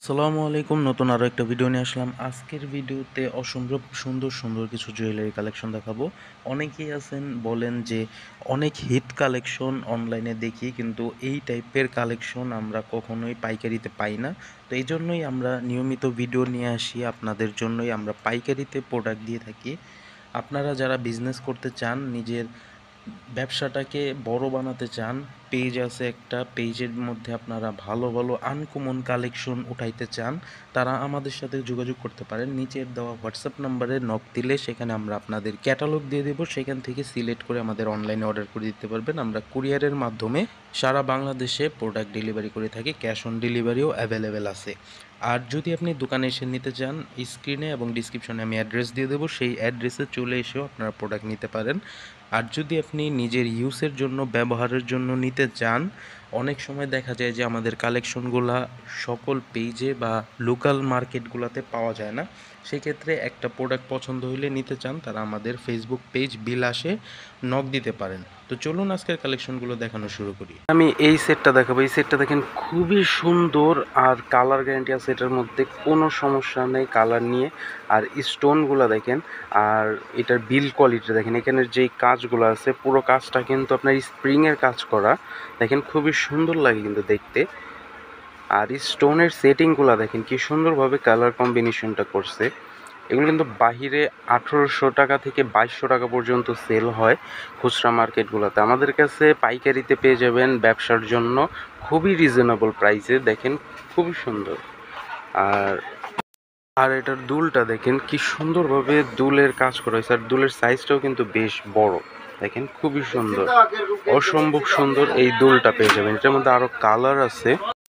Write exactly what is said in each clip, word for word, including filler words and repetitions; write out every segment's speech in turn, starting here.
আসসালামু আলাইকুম। নতুন আরও একটা ভিডিও নিয়ে আসলাম। আজকের ভিডিওতে অসম্ভব সুন্দর সুন্দর কিছু জুয়েলারি কালেকশন দেখাবো। অনেকেই আছেন বলেন যে অনেক হিট কালেকশন অনলাইনে দেখি, কিন্তু এই টাইপের কালেকশন আমরা কখনোই পাইকারিতে পাই না। তো এই জন্যই আমরা নিয়মিত ভিডিও নিয়ে আসি, আপনাদের জন্যই আমরা পাইকারিতে প্রোডাক্ট দিয়ে থাকি। আপনারা যারা বিজনেস করতে চান, নিজের ব্যবসাটাকে বড় বানাতে চান, পেজ আছে একটা, পেজের মধ্যে আপনারা ভালো ভালো আনকমন কালেকশন উঠাইতে চান, তারা আমাদের সাথে যোগাযোগ করতে পারেন। নিচের দেওয়া হোয়াটসঅ্যাপ নাম্বারে নক দিলে সেখানে আমরা আপনাদের ক্যাটালগ দিয়ে দেবো, সেখান থেকে সিলেক্ট করে আমাদের অনলাইনে অর্ডার করে দিতে পারবেন। আমরা কুরিয়ারের মাধ্যমে সারা বাংলাদেশে প্রোডাক্ট ডেলিভারি করে থাকি, ক্যাশ অন ডেলিভারিও অ্যাভেলেবেল আছে। আর যদি আপনি দোকানে এসে নিতে চান, স্ক্রিনে এবং ডিসক্রিপশনে আমি অ্যাড্রেস দিয়ে দেবো, সেই অ্যাড্রেসে চলে এসেও আপনারা প্রোডাক্ট নিতে পারেন। আর যদি আপনি নিজের ইউজের জন্য, ব্যবহারের জন্য নিতে চান, অনেক সময় দেখা যায় যে আমাদের কালেকশনগুলা সকল পেজে বা লোকাল মার্কেটগুলোতে পাওয়া যায় না। সেক্ষেত্রে একটা প্রোডাক্ট পছন্দ হইলে নিতে চান, তারা আমাদের ফেসবুক পেজ বিলাসে নক দিতে পারেন। তো চলুন আজকের কালেকশনগুলো দেখানো শুরু করি। আমি এই সেটটা দেখাবো। এই সেটটা দেখেন খুবই সুন্দর, আর কালার গ্যারান্টি আছে এটার মধ্যে, কোনো সমস্যা নেই কালার নিয়ে। আর স্টোনগুলো দেখেন, আর এটার বিল কোয়ালিটি দেখেন, এখানের যেই কাজগুলো আছে পুরো কাজটা কিন্তু আপনার স্প্রিংয়ের কাজ করা। দেখেন খুবই সুন্দর লাগে কিন্তু দেখতে। আর স্টোনের সেটিংগুলো দেখেন কি সুন্দরভাবে কালার কম্বিনেশনটা করছে। এগুলো কিন্তু বাহিরে আঠেরোশো টাকা থেকে বাইশশো টাকা পর্যন্ত সেল হয় খুচরা মার্কেটগুলোতে। আমাদের কাছে পাইকারিতে পেয়ে যাবেন ব্যবসার জন্য খুবই রিজনেবল প্রাইসে। দেখেন খুবই সুন্দর। আর আর এটার দুলটা দেখেন কি সুন্দরভাবে দুলের কাজ করা হয়েছে, আর দুলের সাইজটাও কিন্তু বেশ বড়। দেখেন খুবই সুন্দর, অসম্ভব সুন্দর এই দুলটা পেয়ে যাবেন। এটার মধ্যে আরো কালার আছে।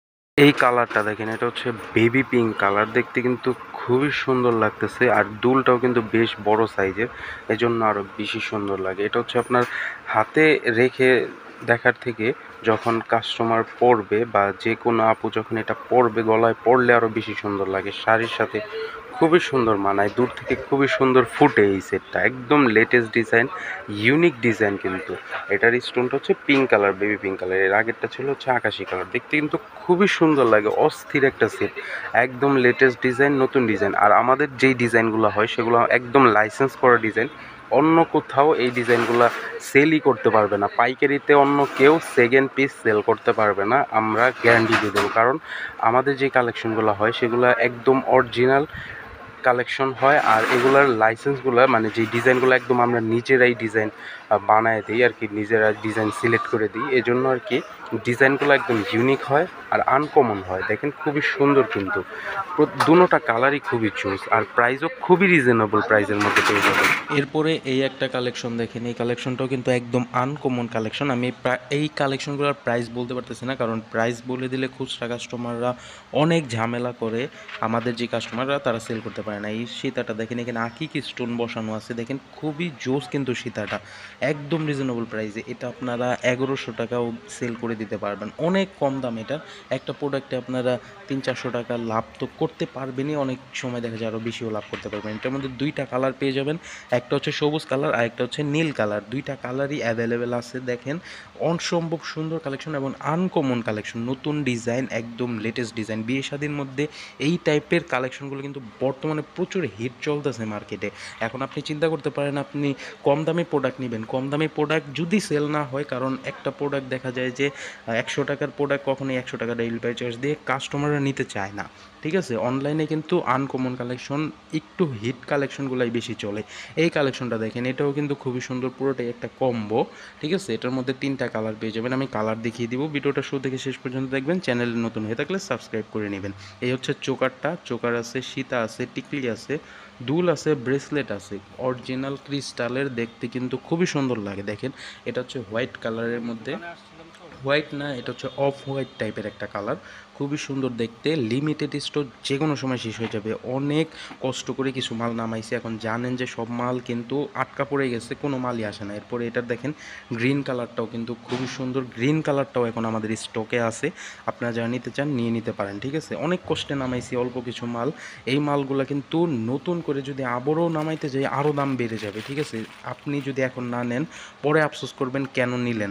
এই কালারটা দেখেন, এটা হচ্ছে বেবি পিঙ্ক কালার, দেখতে কিন্তু খুবই সুন্দর লাগতেছে। আর দুলটাও কিন্তু বেশ বড় সাইজের, এজন্য আরো বেশি সুন্দর লাগে। এটা হচ্ছে আপনার হাতে রেখে দেখার থেকে যখন কাস্টমার পরবে বা যে কোনো আপু যখন এটা পরবে, গলায় পরলে আরো বেশি সুন্দর লাগে। শাড়ির সাথে খুবই সুন্দর মানায়, দূর থেকে খুবই সুন্দর ফুটে এই সেটটা। একদম লেটেস্ট ডিজাইন, ইউনিক ডিজাইন কিন্তু। এটার স্টোনটা হচ্ছে pink colour, baby pink colour. এর আগেরটা ছিল হচ্ছে আকাশি কালার। দেখতে কিন্তু খুবই সুন্দর লাগে, অস্থির একটা সেট। একদম লেটেস্ট ডিজাইন, নতুন ডিজাইন। আর আমাদের যেই ডিজাইনগুলো হয় সেগুলো একদম লাইসেন্স করা ডিজাইন। অন্য কোথাও এই ডিজাইনগুলো সেলই করতে পারবে না, পাইকারিতে অন্য কেউ সেকেন্ড পিস সেল করতে পারবে না, আমরা গ্যারান্টি দিয়ে দেবো। কারণ আমাদের যে কালেকশনগুলো হয় সেগুলো একদম অরিজিনাল কালেকশন হয়। আর এগুলার লাইসেন্সগুলো, মানে যে ডিজাইনগুলো একদম আমরা নিজেরাই ডিজাইন বানায় দিই আর কি, নিজেরা ডিজাইন সিলেক্ট করে দিই। এই জন্য আর কি ডিজাইনগুলো একদম ইউনিক হয় আর আনকমন হয়। দেখেন খুবই সুন্দর কিন্তু, দুটোটা কালারই খুবই চুজ, আর প্রাইসও খুবই রিজনেবল প্রাইসের মধ্যে পেয়ে যাবেন। এরপরে এই একটা কালেকশন দেখেন, এই কালেকশনটাও কিন্তু একদম আনকমন কালেকশন। আমি এই কালেকশনগুলোর প্রাইস বলতে পারতেছি না, কারণ প্রাইস বলে দিলে খুচরা কাস্টমাররা অনেক ঝামেলা করে, আমাদের যে কাস্টমাররা তারা সেল করতে পারে না। এই সীতাটা দেখেন, এখানে আকিক স্টোন বসানো আছে, দেখেন খুবই জোস কিন্তু সীতাটা, একদম রিজনেবল প্রাইসে। এটা আপনারা এগারোশো টাকাও সেল করে দিতে পারবেন, অনেক কম দাম। এটা একটা প্রোডাক্টে আপনারা তিন চারশো টাকা লাভ তো করতে পারবেনই, অনেক সময় দেখা যায় আরও বেশিও লাভ করতে পারবেন। এটার মধ্যে দুইটা কালার পেয়ে যাবেন, একটা হচ্ছে সবুজ কালার আর একটা হচ্ছে নীল কালার। দুইটা কালারই অ্যাভেলেবেল আছে। দেখেন অসম্ভব সুন্দর কালেকশন এবং আনকমন কালেকশন, নতুন ডিজাইন, একদম লেটেস্ট ডিজাইন। বিয়ে শাদীর মধ্যে এই টাইপের কালেকশনগুলো কিন্তু বর্তমানে প্রচুর হিট চলতেছে মার্কেটে। এখন আপনি চিন্তা করতে পারেন আপনি কম দামি প্রোডাক্ট নেবেন, কম দামি প্রোডাক্ট যদি সেল না হয়, কারণ একটা প্রোডাক্ট দেখা যায় যে একশো টাকার প্রোডাক্ট কখনোই একশো টাকা ডেলিভারি চার্জ দিয়ে কাস্টমাররা নিতে চায় না, ঠিক আছে। অনলাইনে কিন্তু আনকমন কালেকশন, একটু হিট কালেকশনগুলাই বেশি চলে। এই কালেকশনটা দেখেন, এটাও কিন্তু খুবই সুন্দর, পুরোটাই একটা কম্বো, ঠিক আছে। এটার মধ্যে তিনটা কালার পেয়ে যাবেন, আমি কালার দেখিয়ে দিব। ভিডিওটা শুরু থেকে শেষ পর্যন্ত দেখবেন, চ্যানেলে নতুন হয়ে থাকলে সাবস্ক্রাইব করে নেবেন। এই হচ্ছে চোকারটা, চোকার আছে, সীতা আছে, টিকলি আছে, দুল আছে, ব্রেসলেট আছে, অরিজিনাল ক্রিস্টালের, দেখতে কিন্তু খুবই সুন্দর লাগে। দেখেন এটা হচ্ছে হোয়াইট কালারের মধ্যে, হোয়াইট না, এটা হচ্ছে অফ হোয়াইট টাইপের একটা কালার, খুবই সুন্দর দেখতে। লিমিটেড স্টক, যে কোনো সময় শেষ হয়ে যাবে। অনেক কষ্ট করে কিছু মাল নামাইছে, এখন জানেন যে সব মাল কিন্তু আটকা পড়ে গেছে, কোনো মালই আসে না। এরপরে এটার দেখেন গ্রিন কালারটাও কিন্তু খুবই সুন্দর, গ্রিন কালারটাও এখন আমাদের স্টকে আছে, আপনারা যারা নিতে চান নিয়ে নিতে পারেন, ঠিক আছে। অনেক কষ্টে নামাইছি অল্প কিছু মাল, এই মালগুলো কিন্তু নতুন করে যদি আবারও নামাইতে যাই আরও দাম বেড়ে যাবে, ঠিক আছে। আপনি যদি এখন না নেন পরে আফসোস করবেন কেন নিলেন না।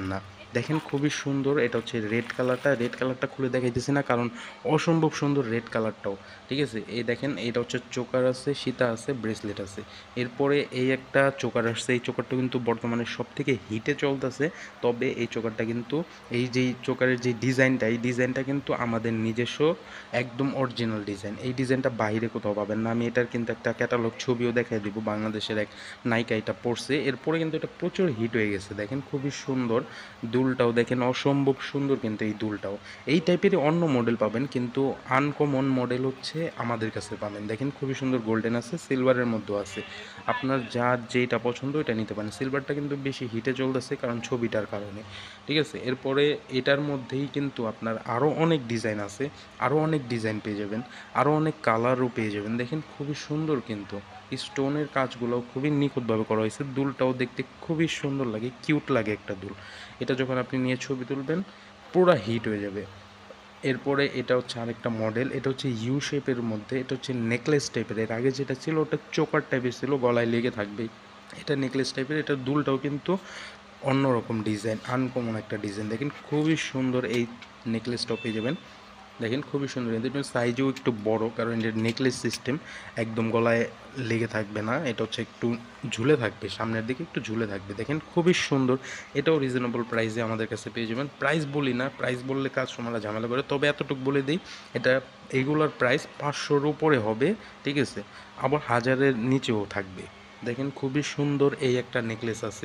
দেখেন খুবই সুন্দর। এটা হচ্ছে রেড কালারটা, রেড কালারটা খুলে দেখাইতেছি না কারণ অসম্ভব সুন্দর রেড কালারটাও, ঠিক আছে। এই দেখেন এটা হচ্ছে চোকার আছে, সীতা আছে, ব্রেসলেট আছে। এরপরে এই একটা চোকার আসছে, এই চোকারটা কিন্তু বর্তমানে সব থেকে হিটে চলতেছে। তবে এই চোকারটা কিন্তু এই যেই চোকারের যে ডিজাইনটা, এই ডিজাইনটা কিন্তু আমাদের নিজস্ব একদম অরিজিনাল ডিজাইন। এই ডিজাইনটা বাইরে কোথাও পাবেন না। আমি এটার কিন্তু একটা ক্যাটালগ ছবিও দেখাই দিব, বাংলাদেশের এক নায়িকা এটা পরছে। এরপরে কিন্তু এটা প্রচুর হিট হয়ে গেছে। দেখেন খুবই সুন্দর দুলটাও, দেখেন অসম্ভব সুন্দর কিন্তু এই দুলটাও। এই টাইপেরই অন্য মডেল পাবেন, কিন্তু আনকমন মডেল হচ্ছে আমাদের কাছে পাবেন। দেখেন খুবই সুন্দর গোল্ডেন আছে, সিলভারের মধ্যেও আছে। আপনার যার যেটা পছন্দ ওইটা নিতে পারেন। সিলভারটা কিন্তু বেশি হিটে চলতেছে কারণ ছবিটার কারণে, ঠিক আছে। এরপরে এটার মধ্যেই কিন্তু আপনার আরও অনেক ডিজাইন আছে, আরও অনেক ডিজাইন পেয়ে যাবেন, আরও অনেক কালারও পেয়ে যাবেন। দেখেন খুবই সুন্দর কিন্তু স্টোনের কাজগুলো খুবই নিখুঁতভাবে করা হয়েছে। দুলটাও দেখতে খুবই সুন্দর লাগে, কিউট লাগে একটা দুল। এটা যখন আপনি নিয়ে ছবি তুলবেন পুরো হিট হয়ে যাবে। এরপরে এটা হচ্ছে আরেকটা মডেল, এটা হচ্ছে ইউ শেপের মধ্যে, এটা হচ্ছে নেকলেস টাইপের। এর আগে যেটা ছিল ওটা চোকার টাইপের ছিল, গলায় লেগে থাকবে। এটা নেকলেস টাইপের। এটার দুলটাও কিন্তু অন্যরকম ডিজাইন, আনকমন একটা ডিজাইন। দেখেন খুবই সুন্দর এই নেকলেসটাও পেয়ে যাবেন। দেখেন খুবই সুন্দর, কিন্তু সাইজও একটু বড় কারণ এটা নেকলেস সিস্টেম, একদম গলায় লেগে থাকবে না। এটা হচ্ছে একটু ঝুলে থাকবে, সামনের দিকে একটু ঝুলে থাকবে। দেখেন খুবই সুন্দর। এটাও রিজনেবল প্রাইসে আমাদের কাছে পেয়ে যাবেন। প্রাইস বলি না, প্রাইস বললে কাস্টমাররা ঝামেলা করে, তবে এতটুকু বলে দিই, এটা এইগুলোর প্রাইস পাঁচশোর উপরে হবে, ঠিক আছে, আবার হাজারের নিচেও থাকবে। দেখেন খুবই সুন্দর এই একটা নেকলেস আছে।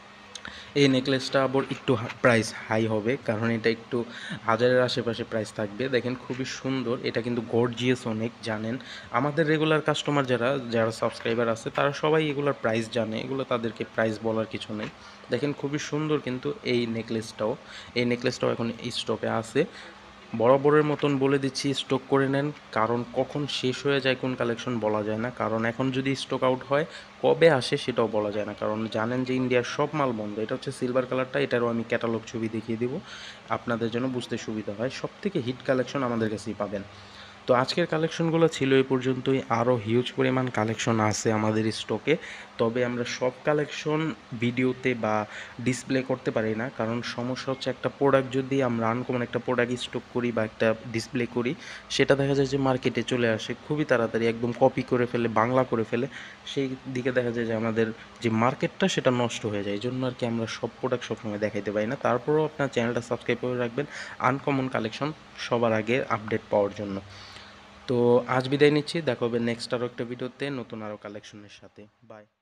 এই নেকলেসটা আবার একটু প্রাইস হাই হবে কারণ এটা একটু হাজারের আশেপাশে প্রাইস থাকবে। দেখেন খুবই সুন্দর, এটা কিন্তু গর্জিয়াস অনেক। জানেন আমাদের রেগুলার কাস্টমার যারা যারা সাবস্ক্রাইবার আছে তারা সবাই এগুলোর প্রাইস জানে, এগুলো তাদেরকে প্রাইস বলার কিছু নেই। দেখেন খুবই সুন্দর কিন্তু এই নেকলেসটাও, এই নেকলেসটাও এখন স্টকে আছে। বরাবরের মতন বলে দিচ্ছি, স্টক করে নেন, কারণ কখন শেষ হয়ে যায় কোন কালেকশন বলা যায় না। কারণ এখন যদি স্টক আউট হয় কবে আসে সেটাও বলা যায় না, কারণ জানেন যে ইন্ডিয়ার সব মাল বন্ধ। এটা হচ্ছে সিলভার কালারটা, এটারও আমি ক্যাটালগ ছবি দেখিয়ে দিব আপনাদের জন্য বুঝতে সুবিধা হয়। সব থেকে হিট কালেকশন আমাদের কাছেই পাবেন। তো আজকের কালেকশনগুলো ছিল এই পর্যন্তই। আরও হিউজ পরিমাণ কালেকশন আছে আমাদের স্টকে, তবে আমরা সব কালেকশন ভিডিওতে বা ডিসপ্লে করতে পারি না, কারণ সমস্যা হচ্ছে একটা প্রোডাক্ট যদি আমরা আনকমন একটা প্রোডাক্ট স্টক করি বা একটা ডিসপ্লে করি, সেটা দেখা যায় যে মার্কেটে চলে আসে খুবই তাড়াতাড়ি, একদম কপি করে ফেলে, বাংলা করে ফেলে। সেই দিকে দেখা যায় যে আমাদের যে মার্কেটটা সেটা নষ্ট হয়ে যায়। এই জন্য আর কি আমরা সব প্রোডাক্ট সবসময় দেখাইতে পারি না। তারপরেও আপনার চ্যানেলটা সাবস্ক্রাইব করে রাখবেন আনকমন কালেকশন সবার আগে আপডেট পাওয়ার জন্য। তো আজ বিদায় নিচ্ছি, দেখা হবে নেক্সট আরও একটা ভিডিওতে নতুন আরও কালেকশনের সাথে। বাই।